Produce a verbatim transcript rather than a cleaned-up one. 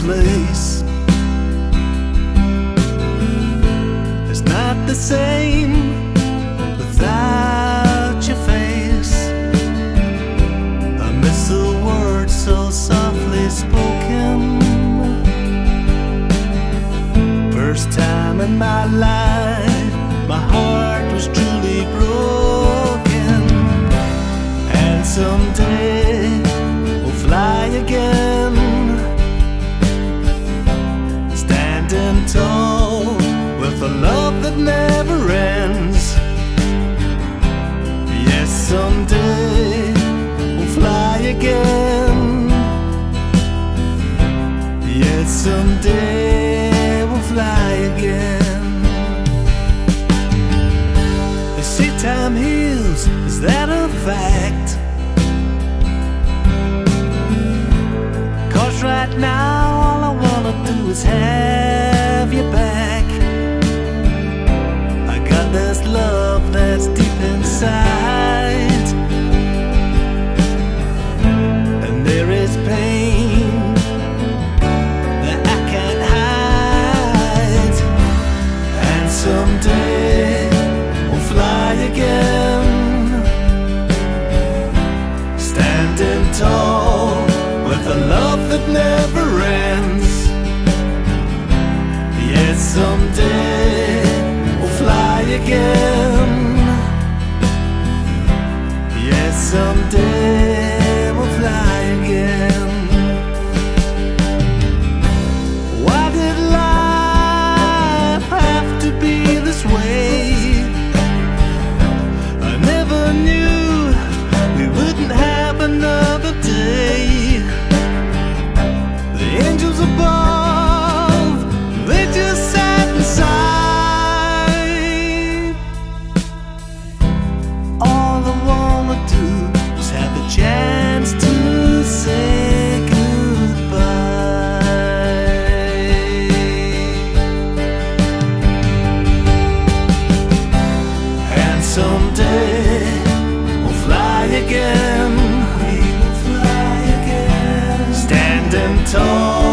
place. It's not the same without your face. I miss the words so softly spoken. First time in my life, my heart was truly broken. And someday we'll fly again, standing tall with a love that never ends. Yes, someday we'll fly again. Yes, someday we'll fly again. They say time heals, is that a fact? Cause right now all I wanna do is have you back. I got this love that's deep inside, and there is pain that I can't hide. And someday we'll fly again, standing tall with a love that never ends. Yes, someday we'll fly again. Yes, someday we'll fly again. Why did life have to be this way? I never knew we wouldn't have another day. The angels above, they just sat inside. All I wanna do is have the chance to say goodbye. And someday we'll fly again. We will fly again, standing tall